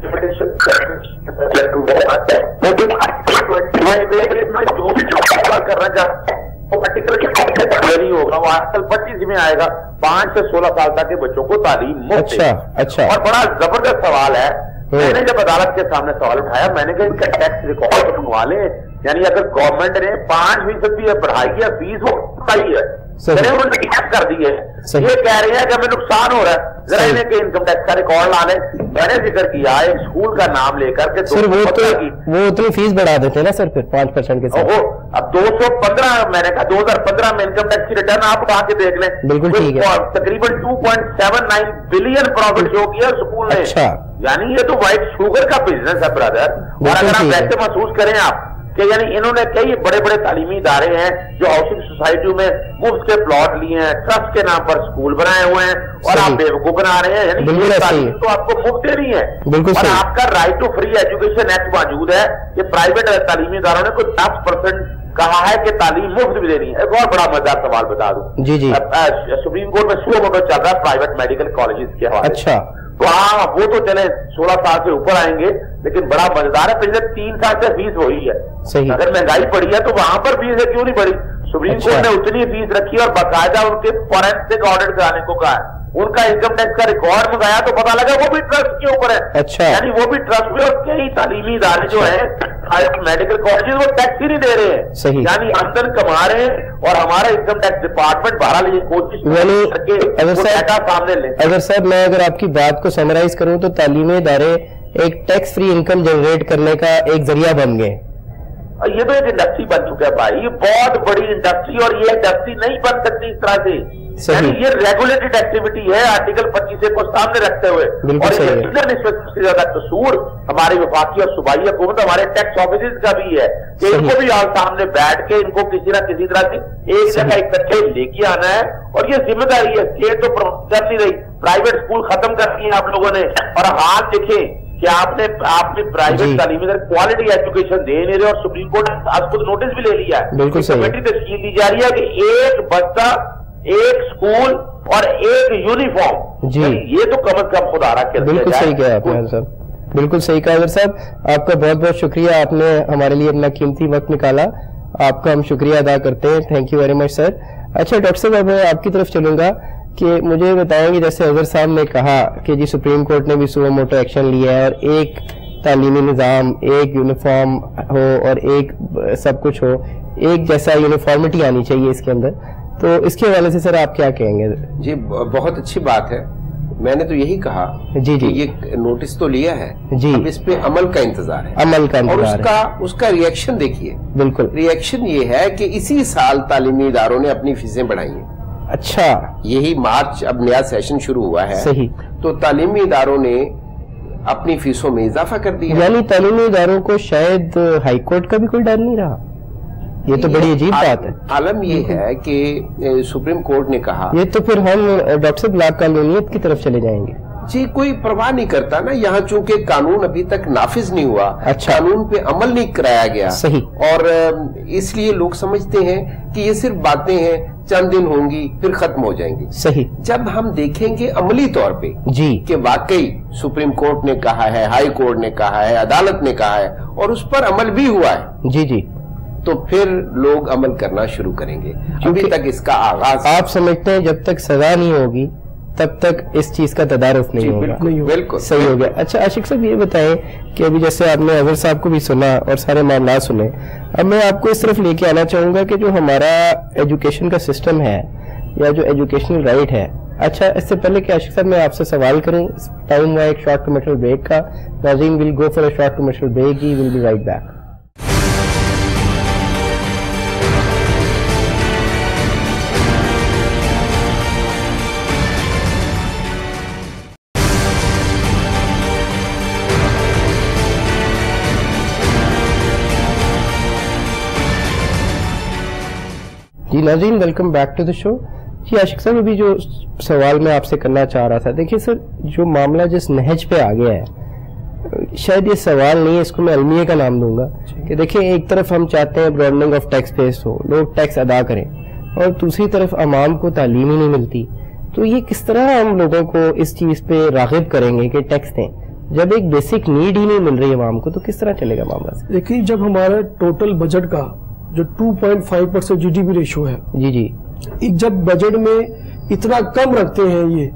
[SPEAKER 10] جو بھی کرنا چاہتا وہ آرٹیکل نہیں ہوگا, وہ آرٹیکل 25 میں آئے گا 5 سے 16 سال تک کے بچوں کو تعلیم مفت. اچھا. اور بڑا زبردست سوال ہے. میں نے جب عدالت کے سامنے سوال اٹھایا میں نے کہا ان کا ٹیکس ریکارڈ بنوا لیں, یعنی اگر گورنمنٹ نے 5% بھی بڑھائی ہے فیس وہ بڑھائی ہے انہوں نے کر دی ہے, یہ کہہ رہے ہیں کہ ہمیں نقصان ہو رہا ہے, ذرا انہیں کہ انکم ٹیکس کا ریکارڈ لا لیں. میں نے ذکر کیا ایک اسکول کا نام لے کر کے
[SPEAKER 1] وہ اتنی فیس بڑھا دیتے ہیں نا سر پھر 5% کے ساتھ.
[SPEAKER 10] اب 215 میں نے کہا 2015 میں انکم ٹیکس کی ریٹرن آپ اٹھا کے دیکھ لیں, بالکل ٹھیک ہے, تقریباً 2.79 بلین پروفٹ شو کیا اسکول نے. یعنی یہ تو وائٹ شوگر کا بزنس ہے برادر. اور اگر آپ ویسے محسوس کریں آپ کہ یعنی انہوں نے کئی بڑے بڑے تعلیمی ادارے ہیں جو ہاؤسنگ سوسائٹیوں میں مفت کے پلاٹ لیے ہیں, ٹرسٹ کے نام پر اسکول بنائے ہوئے ہیں اور آپ بیوقوف بنا رہے ہیں. یعنی یہ تعلیم تو آپ کو مفت نہیں ہے. اور آپ کا right to free education act موجود ہے کہ پرائیویٹ تعلیمی اداروں نے کوئی 10% کہا ہے کہ تعلیم مفت بھی دینی ہے. ایک اور بڑا مزیدار سوال بتا دوں, سپریم کورٹ میں سو موٹر چل رہا ہے پرائیویٹ میڈیکل کالجز کے حوالے سے. تو ہاں وہ تو چلے 16 سال سے اوپر آئیں گے, لیکن بڑا مزیدار ہے پچھلے 3 سال سے فیس وہی ہے. اگر مہنگائی بڑھی ہے تو وہاں پر فیس کیوں نہیں بڑھی؟ سپریم کورٹ نے اتنی فیس رکھی اور باقاعدہ ان کے فورینسک آڈٹ کرانے کو کہا ہے. ان کا انکم ٹیکس کا ریکارڈ منگایا تو پتا لگا وہ بھی ٹرسٹ کے اوپر ہے. یعنی وہ بھی ٹرسٹ میں, اور کئی تعلیمی ادارے جو ہیں میڈیکل کالجز وہ ٹیکس ہی نہیں دے رہے ہیں, یعنی آمدن کما رہے ہیں. اور ہمارا انکم ٹیکس ڈپارٹمنٹ بہرحال یہ کوشش سامنے لیں.
[SPEAKER 1] اگر صاحب میں اگر آپ کی بات کو سمرائز کروں تو تعلیمی ادارے ایک ٹیکس فری انکم جنریٹ کرنے کا ایک ذریعہ بن گئے.
[SPEAKER 10] یہ تو ایک انڈسٹری بن چکا ہے بھائی, یہ بہت بڑی انڈسٹری, اور یہ انڈسٹری نہیں بن سکتی اس طرح سے. یعنی یہ ریگولیٹڈ ایکٹیویٹی ہے آرٹیکل 25 کو سامنے رکھتے ہوئے. اور اس میں سب سے زیادہ قصور ہماری وفاقی اور صوبائی حکومت ہمارے ٹیکس آفیسز کا بھی ہے کہ ان کو بھی سامنے بیٹھ کے ان کو کسی نہ کسی طرح سے ایک جگہ اکٹھے لے کے آنا ہے. اور یہ ذمہ داری ہے, اسٹیٹ تو کر نہیں رہی, پرائیویٹ اسکول ختم کر دیے آپ لوگوں نے. اور حال دیکھیں کہ آپ نے پرائیویٹ تعلیمی کوالٹی ایجوکیشن دے نہیں رہے, اور سپریم کورٹ نے آج خود نوٹس بھی لے لیا ہے. کمیٹی تشکیل دی جا رہی ہے کہ ایک بچہ ایک اسکول اور ایک یونیفارم. یہ تو کم از کم خدا رکھ کے
[SPEAKER 1] بالکل صحیح کہا آپ نے صاحب, بالکل صحیح کہا. اگر صاحب آپ کا بہت بہت شکریہ, آپ نے ہمارے لیے اپنا قیمتی وقت نکالا, آپ کا ہم شکریہ ادا کرتے ہیں. Thank you very much sir. اچھا ڈاکٹر صاحب میں آپ کی طرف چلوں گا کہ مجھے بتائیں گے جیسے اظہر صاحب نے کہا کہ جی سپریم کورٹ نے بھی سو موٹو ایکشن لیا ہے, اور ایک تعلیمی نظام, ایک یونیفارم ہو اور ایک سب کچھ ہو, ایک جیسا یونیفارمٹی آنی چاہیے اس کے اندر, تو اس کے حوالے سے سر آپ کیا کہیں گے؟
[SPEAKER 8] جی بہت اچھی بات ہے. میں نے تو یہی کہا کہ یہ نوٹس تو لیا ہے, اب اس پہ عمل کا انتظار ہے.
[SPEAKER 1] عمل کا انتظار
[SPEAKER 8] اور اس کا ریئیکشن دیکھیے.
[SPEAKER 1] بالکل
[SPEAKER 8] ریئیکشن یہ ہے کہ اسی سال تعلیمی اداروں نے اپنی فیسیں بڑھائی ہیں.
[SPEAKER 1] اچھا,
[SPEAKER 8] یہی مارچ اب نیا سیشن شروع ہوا ہے,
[SPEAKER 1] صحیح, تو
[SPEAKER 8] تعلیمی اداروں نے اپنی فیسوں میں اضافہ کر دیا.
[SPEAKER 1] یعنی تعلیمی اداروں کو شاید ہائی کورٹ کا بھی کوئی ڈر نہیں رہا. یہ تو بڑی عجیب بات ہے.
[SPEAKER 8] عالم یہ ہے کہ سپریم کورٹ نے کہا,
[SPEAKER 1] یہ تو پھر ہم ڈاکٹر صاحب لاک قانونیت کی طرف چلے جائیں گے.
[SPEAKER 8] جی کوئی پرواہ نہیں کرتا نا, یہاں چونکہ قانون ابھی تک نافذ نہیں ہوا, قانون پہ عمل نہیں کرایا گیا,
[SPEAKER 1] صحیح,
[SPEAKER 8] اور اس لیے لوگ سمجھتے ہیں کہ یہ صرف باتیں ہیں, چند دن ہوں گی پھر ختم ہو جائیں گی.
[SPEAKER 1] صحیح.
[SPEAKER 8] جب ہم دیکھیں گے عملی طور پہ
[SPEAKER 1] جی
[SPEAKER 8] کہ واقعی سپریم کورٹ نے کہا ہے, ہائی کورٹ نے کہا ہے, عدالت نے کہا ہے, اور اس پر عمل بھی ہوا ہے,
[SPEAKER 1] جی جی,
[SPEAKER 8] تو پھر لوگ عمل کرنا شروع کریں گے. ابھی تک اس کا آغاز,
[SPEAKER 1] آپ سمجھتے ہیں جب تک سزا نہیں ہوگی تب تک اس چیز کا تدارک نہیں ہوگا.
[SPEAKER 8] بالکل
[SPEAKER 1] صحیح ہو گیا. اچھا عاشق صاحب یہ بتائیں کہ ابھی جیسے آپ نے اظہر صاحب کو بھی سنا اور سارے معاملات سنے, اب میں آپ کو اس طرف لے کے آنا چاہوں گا کہ جو ہمارا ایجوکیشن کا سسٹم ہے یا جو ایجوکیشنل رائٹ ہے. اچھا اس سے پہلے کہ عاشق صاحب میں آپ سے سوال کروں, ٹائم ہوا ایک شارٹ کمرشل بریک کا. ناظرین will go for a short commercial break, ہی ول بی رائٹ بیک. جی ناظرین welcome back to the show. جی عاشق صاحب ابھی جو سوال میں آپ سے کرنا چاہ رہا تھا, دیکھیے سر جو معاملہ جس نہج پہ آ گیا ہے, شاید یہ سوال نہیں ہے, اس کو میں المیہ کا نام دوں گا کہ دیکھیں ایک طرف ہم چاہتے ہیں براڈننگ آف ٹیکس بیس ہو, لوگ ٹیکس ادا کریں, اور دوسری طرف عوام کو تعلیم ہی نہیں ملتی. تو یہ کس طرح ہم لوگوں کو اس چیز پہ راغب کریں گے کہ ٹیکس دیں جب ایک بیسک نیڈ ہی نہیں مل رہی عوام کو؟ تو کس طرح چلے گا معاملہ سے؟
[SPEAKER 9] دیکھیے جب ہمارا ٹوٹل بجٹ کا جو 2.5% جی ڈی پی ریشو ہے, جی جب بجٹ میں اتنا کم رکھتے ہیں یہ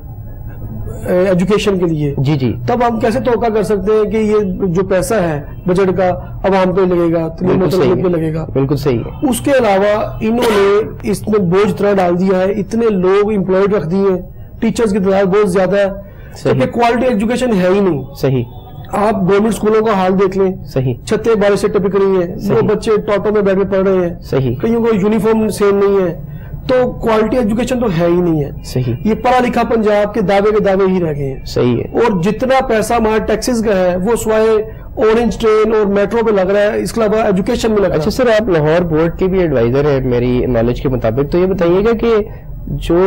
[SPEAKER 9] ایجوکیشن کے لیے, جی تب ہم کیسے توقع کر سکتے ہیں کہ یہ جو پیسہ ہے بجٹ کا عوام پہ لگے گا, پہ لگے گا؟ بالکل صحیح ہے. اس کے علاوہ انہوں نے اس میں بوجھ اتنا ڈال دیا ہے, اتنے لوگ امپلائڈ رکھ دیے ہیں, ٹیچرز کی تعداد بہت زیادہ ہے, کیونکہ کوالٹی ایجوکیشن ہے ہی نہیں. صحیح. آپ گورنمنٹ اسکولوں کا حال دیکھ لیں, صحیح چھتیں بارش سے ٹپک رہی ہیں, وہ بچے ٹاٹوں میں بیٹھ کے پڑھ رہے ہیں, صحیح کئیوں کو یونیفارم سیم نہیں ہے, تو کوالٹی ایجوکیشن تو ہے ہی نہیں ہے. صحیح. یہ پڑھا لکھا پنجاب کے دعوے ہی رہ گئے ہیں. صحیح ہے. اور جتنا پیسہ ہمارا ٹیکسز کا ہے وہ سوائے اورنج ٹرین اور میٹرو پہ لگ رہا ہے, اس کے علاوہ ایجوکیشن میں لگ رہا ہے. اچھا سر آپ لاہور بورڈ کے بھی ایڈوائزر ہیں میری نالج کے مطابق, تو یہ بتائیے گا کہ جو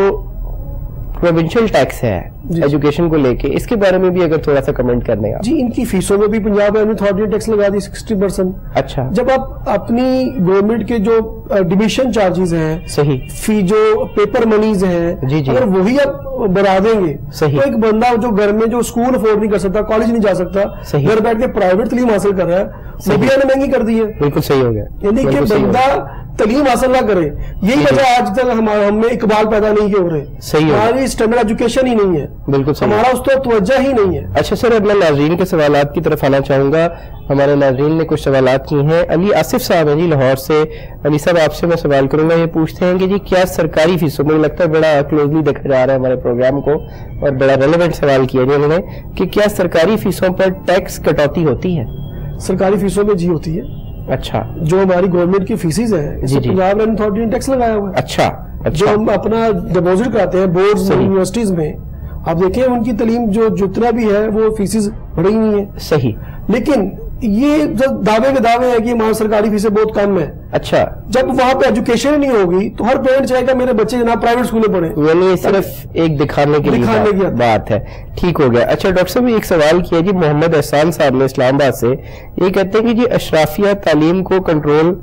[SPEAKER 9] پروونشل ٹیکس ہے ایجوکیشن کو لے کے, اس کے بارے میں بھی اگر تھوڑا سا کمنٹ کرنے گا. جی ان کی فیسوں میں بھی پنجاب اتھارٹی نے ٹیکس لگا دی 60%. اچھا. جب آپ اپنی گورنمنٹ کے جو ڈویشن چارجز ہیں, صحیح فی جو پیپر منیز ہیں, اگر وہی آپ بڑھا دیں گے, صحیح تو ایک بندہ جو گھر میں جو اسکول افورڈ نہیں کر سکتا, کالج نہیں جا سکتا, گھر بیٹھ کے پرائیویٹ تعلیم حاصل کر رہا ہے, وہ بھی نے مہنگی کر دی ہے. بالکل صحیح ہو گیا. یعنی کہ بندہ تعلیم حاصل نہ کرے, یہی وجہ آج تک ہم میں اقبال پیدا نہیں ہو رہے. صحیح. ہماری اسٹینڈرڈ ایجوکیشن ہی نہیں ہے. بالکل ہمارا اس پر توجہ ہی نہیں ہے. اچھا سر اب میں ناظرین کے سوالات کی طرف آنا چاہوں گا. ہمارے ناظرین نے کچھ سوالات کی ہیں. علی آصف صاحب ہیں جی لاہور سے. علی صاحب آپ سے میں سوال کروں گا, یہ پوچھتے ہیں کہ جی کیا سرکاری فیسوں, مجھے لگتا ہے بڑا کلوزلی دیکھا جا رہا ہے ہمارے پروگرام کو, اور بڑا ریلیونٹ سوال کیا جی انہوں نے, کہ کیا سرکاری فیسوں پر ٹیکس کٹوتی ہوتی ہے؟ سرکاری فیسوں میں جی ہوتی ہے. اچھا. جو ہماری گورنمنٹ کی فیسز ہیں پنجاب رینٹ اتھارٹی نے ٹیکس لگایا ہوا ہے. اچھا. جو ہم اپنا ڈپوزٹ کراتے ہیں بورڈز میں, یونیورسٹیز میں, آپ دیکھیں ان کی تعلیم جو جتنا بھی ہے وہ فیسز بڑھی ہوئی ہیں. صحیح. لیکن یہ دعوے کے دعوے ہیں کہ ہماری سرکاری فیسیں بہت کم ہیں. اچھا. جب وہاں پہ ایجوکیشن نہیں ہوگی تو ہر پیرنٹ چاہے گا میرے بچے جناب پرائیویٹ اسکول میں پڑھیں. یعنی صرف ایک دکھانے کی بات ہے. ٹھیک ہو گیا. اچھا ڈاکٹر صاحب ایک سوال کیا جی محمد احسان صاحب نے اسلام آباد سے, یہ کہتے ہیں کہ جی اشرافیہ تعلیم کو کنٹرول,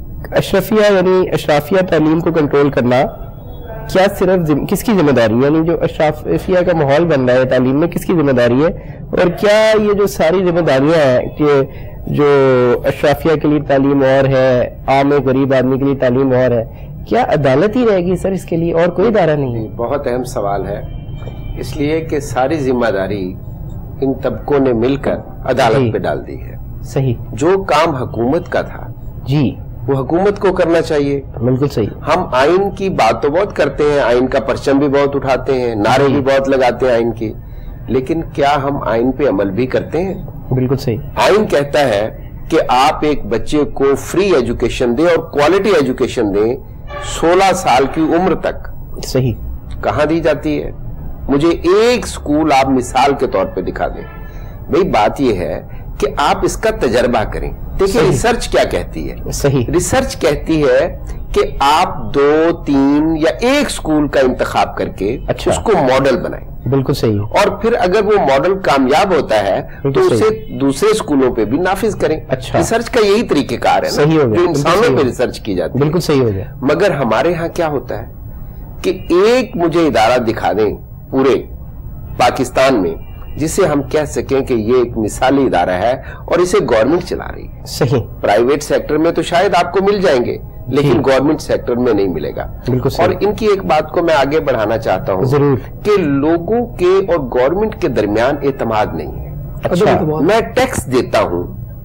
[SPEAKER 9] اشرافیہ تعلیم کو کنٹرول کرنا کیا صرف کس کی ذمہ داری ہے؟ یعنی جو اشرافیہ کا ماحول بن رہا ہے تعلیم میں کس کی ذمہ داری ہے, اور کیا یہ جو ساری ذمہ داریاں ہیں کہ جو اشرافیہ کے لیے تعلیم اور ہے, عام غریب آدمی کے لیے تعلیم اور ہے, کیا عدالت ہی رہے گی سر اس کے لیے اور کوئی ادارہ نہیں ہے؟
[SPEAKER 8] بہت اہم سوال ہے, اس لیے کہ ساری ذمہ داری ان طبقوں نے مل کر عدالت پہ ڈال دی ہے. صحیح. جو کام حکومت کا تھا جی وہ حکومت کو کرنا چاہیے. بالکل صحیح. ہم آئین کی بات تو بہت کرتے ہیں, آئین کا پرچم بھی بہت اٹھاتے ہیں, نعرے بھی بہت لگاتے ہیں آئین کی, لیکن کیا ہم آئین پہ عمل بھی کرتے ہیں؟ بالکل صحیح. آئین کہتا ہے کہ آپ ایک بچے کو فری ایجوکیشن دیں اور کوالٹی ایجوکیشن دیں 16 سال کی عمر تک. صحیح. کہاں دی جاتی ہے؟ مجھے ایک سکول آپ مثال کے طور پہ دکھا دیں. بھئی بات یہ ہے کہ آپ اس کا تجربہ کریں. دیکھیں ریسرچ کیا کہتی ہے. صحیح. ریسرچ کہتی ہے کہ آپ 2, 3 یا ایک سکول کا انتخاب کر کے اس کو ماڈل بنائیں. بالکل صحیح. اور پھر اگر وہ ماڈل کامیاب ہوتا ہے تو اسے دوسرے سکولوں پہ بھی نافذ کریں. اچھا. ریسرچ کا یہی طریقہ کار ہے نا, جو انسانوں پہ ریسرچ کی جاتی ہے. بالکل صحیح ہو گیا. مگر ہمارے ہاں کیا ہوتا ہے کہ ایک مجھے ادارہ دکھا دیں پورے پاکستان میں جسے ہم کہہ سکیں کہ یہ ایک مثالی ادارہ ہے اور اسے گورنمنٹ چلا رہی ہے. صحیح. پرائیویٹ سیکٹر میں تو شاید آپ کو مل جائیں گے, لیکن گورنمنٹ سیکٹر میں نہیں ملے گا. اور ان کی ایک بات کو میں آگے بڑھانا چاہتا ہوں ضرور, کہ لوگوں کے اور گورنمنٹ کے درمیان اعتماد نہیں ہے. اچھا. میں ٹیکس دیتا ہوں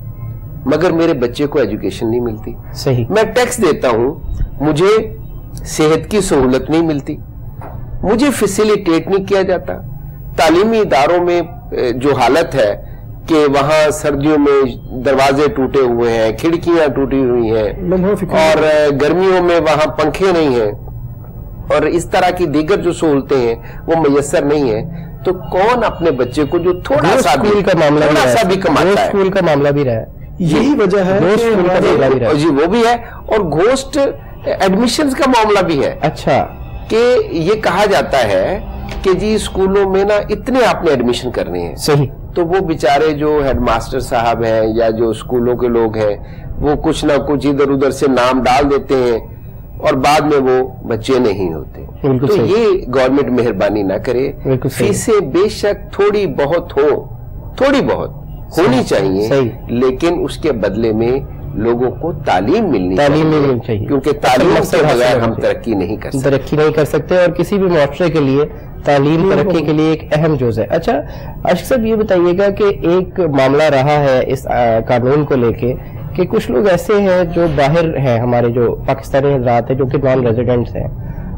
[SPEAKER 8] مگر میرے بچے کو ایجوکیشن نہیں ملتی. صحیح. میں ٹیکس دیتا ہوں, مجھے صحت کی سہولت نہیں ملتی, مجھے فیسیلیٹیٹ نہیں کیا جاتا. تعلیمی اداروں میں جو حالت ہے کہ وہاں سردیوں میں دروازے ٹوٹے ہوئے ہیں, کھڑکیاں ٹوٹی ہوئی ہیں, اور گرمیوں میں وہاں پنکھے نہیں ہیں, اور اس طرح کی دیگر جو سہولتیں ہیں وہ میسر نہیں ہیں, تو کون اپنے بچے کو جو تھوڑا سا بھی کماتا ہے, اسکول کا معاملہ بھی رہا ہے, یہی وجہ ہے جی وہ بھی ہے. اور گھوسٹ ایڈمیشنز کا معاملہ بھی ہے.
[SPEAKER 1] اچھا.
[SPEAKER 8] کہ یہ کہا جاتا ہے کہ جی اسکولوں میں نا اتنے آپ نے ایڈمیشن کرنے ہیں.
[SPEAKER 1] صحیح.
[SPEAKER 8] تو وہ بیچارے جو ہیڈ ماسٹر صاحب ہیں یا جو اسکولوں کے لوگ ہیں وہ کچھ نہ کچھ ادھر ادھر سے نام ڈال دیتے ہیں اور بعد میں وہ بچے نہیں ہوتے. تو یہ گورنمنٹ مہربانی نہ کرے. فیسیں بے شک تھوڑی بہت ہونی چاہیے, لیکن اس کے بدلے میں لوگوں کو تعلیم ملنی چاہیے, کیونکہ تعلیم سے بغیر ہم ترقی نہیں کر سکتے
[SPEAKER 1] اور کسی بھی معاشرے کے لیے تعلیم ترقی کے لیے ایک اہم جز ہے. اچھا عاشق صاحب یہ بتائیے گا کہ ایک معاملہ رہا ہے اس قانون کو لے کے کہ کچھ لوگ ایسے ہیں جو باہر ہیں, ہمارے جو پاکستانی حضرات ہیں جو کہ نان ریزیڈنٹس ہیں,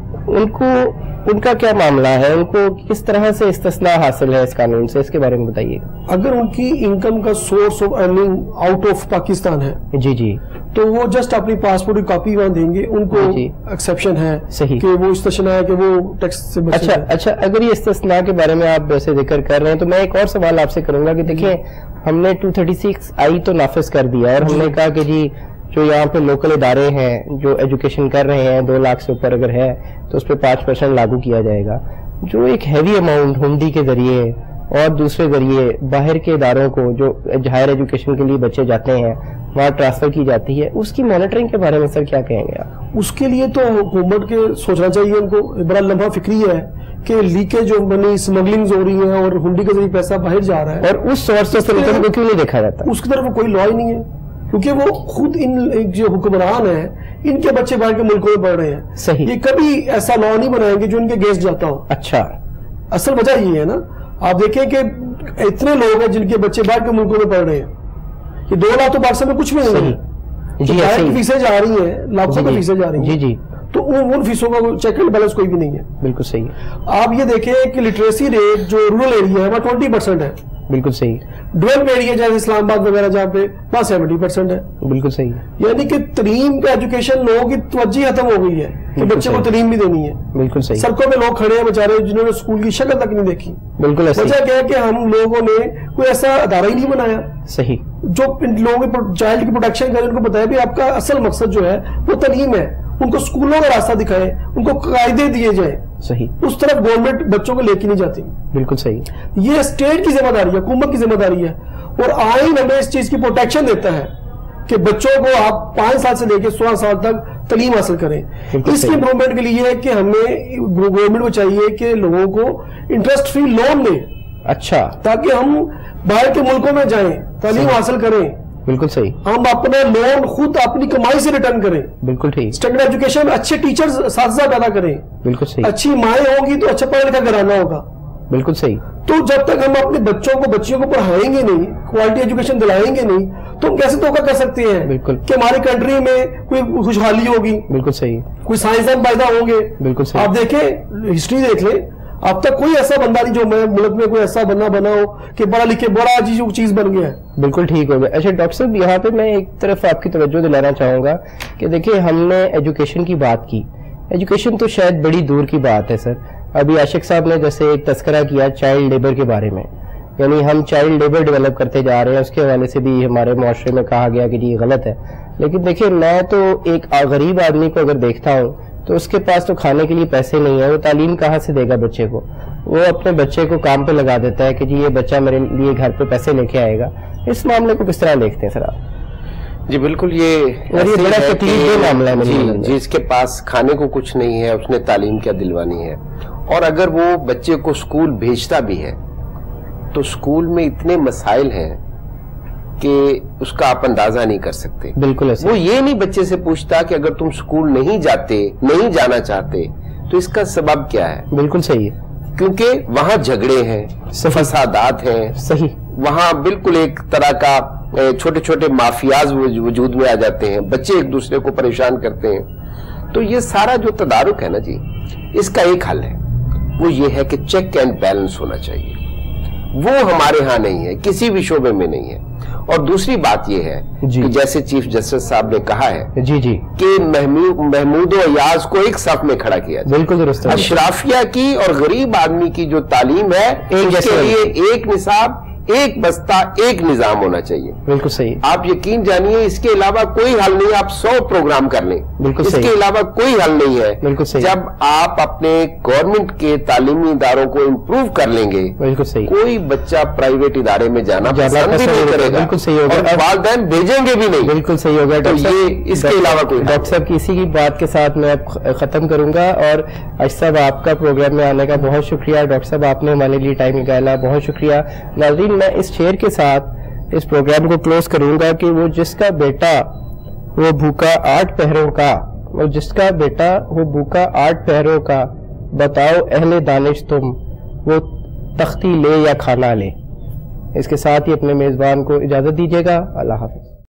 [SPEAKER 1] ان کا کیا معاملہ ہے, ان کو کس طرح سے استثناء حاصل ہے اس قانون سے, اس کے بارے میں بتائیے.
[SPEAKER 9] اگر ان کی انکم کا source of earning out of Pakistan ہے
[SPEAKER 1] جی
[SPEAKER 9] تو وہ جسٹ اپنی پاسپورٹ کی کاپی وہاں دیں گے, ان کو ایکسیپشن ہے.
[SPEAKER 1] صحیح.
[SPEAKER 9] کہ وہ استثناء ہے کہ وہ ٹیکس سے بچیں.
[SPEAKER 1] اچھا اگر یہ استثناء کے بارے میں آپ ویسے ذکر کر رہے ہیں تو میں ایک اور سوال آپ سے کروں گا کہ دیکھیں ہم نے 236I تو نافذ کر دیا اور ہم نے کہا کہ جی جو یہاں پہ لوکل ادارے ہیں جو ایجوکیشن کر رہے ہیں 2 لاکھ سے اوپر اگر ہے تو اس پہ 5% لاگو کیا جائے گا. جو ایک ہیوی اماؤنٹ ہنڈی کے ذریعے اور دوسرے ذریعے باہر کے اداروں کو جو ہائر ایجوکیشن کے لیے بچے جاتے ہیں وہاں ٹرانسفر کی جاتی ہے, اس کی مانیٹرنگ کے بارے میں سر کیا کہیں گے آپ؟
[SPEAKER 9] اس کے لیے تو حکومت کے سوچنا چاہیے, ان کو بڑا لمحہ فکری ہے کہ لیکیج جو منی اسمگلنگ ہو رہی ہے اور ہنڈی کے ذریعے پیسہ باہر جا رہا ہے, اور اس سورس سے کو کیوں نہیں دیکھا جاتا, اس کی طرف کوئی لا ہی نہیں ہے. کیونکہ وہ خود ان جو حکمران ہیں ان کے بچے باہر کے ملکوں میں پڑھ رہے ہیں.
[SPEAKER 1] صحیح.
[SPEAKER 9] یہ کبھی ایسا لا نہیں بنائیں گے جو ان کے گیسٹ جاتا ہو.
[SPEAKER 1] اچھا.
[SPEAKER 9] اصل وجہ یہ ہے نا, آپ دیکھیں کہ اتنے لوگ ہیں جن کے بچے باہر کے ملکوں میں پڑھ رہے ہیں, یہ 2 لاکھ تو پاکستان میں کچھ بھی نہیں ہے. باہر کی فیسیں جا رہی ہیں, لاکھوں کی فیسیں جا رہی ہیں. تو ان فیسوں کا چیک اینڈ بیلنس کوئی بھی نہیں ہے.
[SPEAKER 1] بالکل صحیح.
[SPEAKER 9] آپ یہ دیکھیں کہ لٹریسی ریٹ جو رورل ایریا ہے وہ 20% ہے.
[SPEAKER 1] بالکل صحیح.
[SPEAKER 9] ڈیولپ ایریا جیسے اسلام آباد وغیرہ جہاں پہ وہاں 70% ہے.
[SPEAKER 1] بالکل صحیح.
[SPEAKER 9] یعنی کہ تعلیم کا ایجوکیشن لوگوں کی توجہ ختم ہو گئی ہے کہ بچے کو تعلیم بھی دینی ہے.
[SPEAKER 1] بالکل صحیح.
[SPEAKER 9] سڑکوں پہ لوگ کھڑے ہیں بیچارے جنہوں نے اسکول کی شکل تک نہیں دیکھی.
[SPEAKER 1] بالکل ایسا.
[SPEAKER 9] وجہ کیا ہے کہ ہم لوگوں نے کوئی ایسا ادارہ ہی نہیں بنایا.
[SPEAKER 1] صحیح.
[SPEAKER 9] جو ان لوگوں کے چائلڈ کی پروٹیکشن کرے, ان کو بتایا بھی آپ کا اصل مقصد جو ہے وہ تعلیم ہے, ان کو اسکولوں کا راستہ دکھائے, ان کو قاعدے دیے جائیں.
[SPEAKER 1] صحیح.
[SPEAKER 9] اس طرف گورنمنٹ بچوں کو لے کے نہیں جاتی.
[SPEAKER 1] بالکل صحیح.
[SPEAKER 9] یہ اسٹیٹ کی ذمہ داری ہے, حکومت کی ذمہ داری ہے, اور آئین ہمیں اس چیز کی پروٹیکشن دیتا ہے کہ بچوں کو آپ 5 سال سے لے کے 16 سال تک تعلیم حاصل کریں. اس کی امپروومنٹ کے لیے کہ ہمیں گورنمنٹ کو چاہیے کہ لوگوں کو انٹرسٹ فری لون دے.
[SPEAKER 1] اچھا.
[SPEAKER 9] تاکہ ہم باہر کے ملکوں میں جائیں, تعلیم حاصل کریں.
[SPEAKER 1] بالکل صحیح.
[SPEAKER 9] ہم اپنا لون خود اپنی کمائی سے ریٹرن کریں.
[SPEAKER 1] بالکل ٹھیک.
[SPEAKER 9] اسٹینڈرڈ ایجوکیشن, اچھے ٹیچرز اساتذہ پیدا کریں.
[SPEAKER 1] بالکل صحیح.
[SPEAKER 9] اچھی مائیں ہوں گی تو اچھا پڑھا لکھا گھرانہ ہوگا.
[SPEAKER 1] بالکل صحیح.
[SPEAKER 9] تو جب تک ہم اپنے بچیوں کو پڑھائیں گے نہیں, کوالٹی ایجوکیشن دلائیں گے نہیں, تو ہم کیسے توقع کر سکتے ہیں
[SPEAKER 1] بالکل
[SPEAKER 9] کہ ہماری کنٹری میں کوئی خوشحالی ہوگی.
[SPEAKER 1] بالکل صحیح.
[SPEAKER 9] کوئی سائنسدان پیدا ہوں گے.
[SPEAKER 1] بالکل صحیح.
[SPEAKER 9] آپ دیکھیں ہسٹری دیکھ لیں, اب تک کوئی ایسا بندہ نہیں جو ملک میں کوئی ایسا بندہ بنا ہو کہ پڑھا لکھے بڑا چیز بن گیا ہے.
[SPEAKER 1] بالکل ٹھیک ہو گیا. اچھا ڈاکٹر صاحب یہاں پہ میں ایک طرف آپ کی توجہ دلانا چاہوں گا کہ دیکھیں ہم نے ایجوکیشن کی بات کی, ایجوکیشن تو شاید بڑی دور کی بات ہے سر. ابھی عاشق صاحب نے جیسے ایک تذکرہ کیا چائلڈ لیبر کے بارے میں, یعنی ہم چائلڈ لیبر ڈیولپ کرتے جا رہے ہیں, اس کے حوالے سے بھی ہمارے معاشرے میں کہا گیا کہ یہ غلط ہے. لیکن دیکھیں میں تو ایک غریب آدمی کو اگر دیکھتا ہوں تو اس کے پاس تو کھانے کے لیے پیسے نہیں ہیں, وہ تعلیم کہاں سے دے گا بچے کو؟ وہ اپنے بچے کو کام پہ لگا دیتا ہے کہ جی یہ بچہ میرے لیے گھر پہ پیسے لے کے آئے گا. اس معاملے کو کس طرح دیکھتے ہیں سر آپ؟
[SPEAKER 8] جی بالکل, یہ
[SPEAKER 1] بڑا تکلیف معاملہ ہے.
[SPEAKER 8] جس کے پاس کھانے کو کچھ نہیں ہے اس نے تعلیم کیا دلوانی ہے. اور اگر وہ بچے کو اسکول بھیجتا بھی ہے تو اسکول میں اتنے مسائل ہیں کہ اس کا آپ اندازہ نہیں کر سکتے.
[SPEAKER 1] بالکل.
[SPEAKER 8] وہ یہ نہیں بچے سے پوچھتا کہ اگر تم اسکول نہیں جانا چاہتے تو اس کا سبب کیا ہے.
[SPEAKER 1] بالکل صحیح ہے.
[SPEAKER 8] کیونکہ وہاں جھگڑے ہیں, فسادات ہیں.
[SPEAKER 1] صحیح.
[SPEAKER 8] وہاں بالکل ایک طرح کا چھوٹے چھوٹے مافیاز وجود میں آ جاتے ہیں, بچے ایک دوسرے کو پریشان کرتے ہیں. تو یہ سارا جو تدارک ہے نا جی, اس کا ایک حل ہے, وہ یہ ہے کہ چیک اینڈ بیلنس ہونا چاہیے. وہ ہمارے ہاں نہیں ہے, کسی بھی شعبے میں نہیں ہے. اور دوسری بات یہ ہے کہ جیسے چیف جسٹس صاحب نے کہا ہے کہ محمود و ایاز کو ایک صف میں کھڑا کیا.
[SPEAKER 1] بالکل درست.
[SPEAKER 8] اشرافیہ کی اور غریب آدمی کی جو تعلیم ہے اس کے لیے ایک نصاب, ایک بستہ, ایک نظام ہونا چاہیے.
[SPEAKER 1] بالکل صحیح.
[SPEAKER 8] آپ یقین جانیے اس کے علاوہ کوئی حل نہیں. آپ 100 پروگرام کر لیں, اس کے علاوہ کوئی حل نہیں ہے. بالکل صحیح. جب آپ اپنے گورنمنٹ کے تعلیمی اداروں کو امپروو کر لیں گے, بالکل صحیح, کوئی بچہ پرائیویٹ ادارے میں جانا پسند بھی نہیں کرے گا. بالکل صحیح ہوگا, اور والدین بھیجیں گے بھی نہیں. بالکل صحیح ہوگا. تو یہ اس کے علاوہ کوئی. ڈاکٹر صاحب کی اسی کی بات کے ساتھ میں اب ختم کروں گا, اور عاشق صاحب آپ کا پروگرام میں آنے کا بہت شکریہ. ڈاکٹر صاحب آپ نے ہمارے لیے ٹائم نکالا, بہت شکریہ. ناظرین, میں اس شعر کے ساتھ اس پروگرام کو کلوز کروں گا کہ وہ جس کا بیٹا وہ بھوکا 8 پہروں کا, اور جس کا بیٹا وہ بھوکا 8 پہروں کا, بتاؤ اہل دانش تم وہ تختی لے یا کھانا لے. اس کے ساتھ ہی اپنے میزبان کو اجازت دیجیے گا. اللہ حافظ.